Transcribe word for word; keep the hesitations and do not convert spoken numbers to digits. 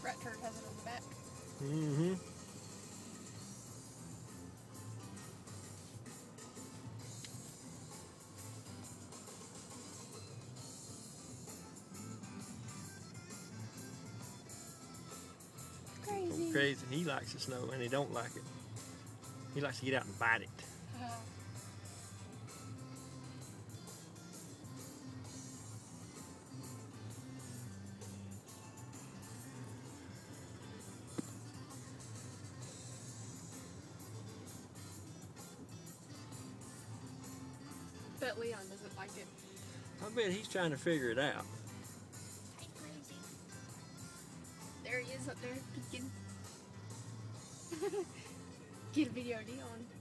Rat Turd has it on the back. Mm-hmm. Crazy. Crazy. He likes the snow and he don't like it. He likes to get out and bite it. Uh, bet Leon doesn't like it. I bet he's trying to figure it out. Hey, crazy. There he is up there peeking. Get a video of Leon.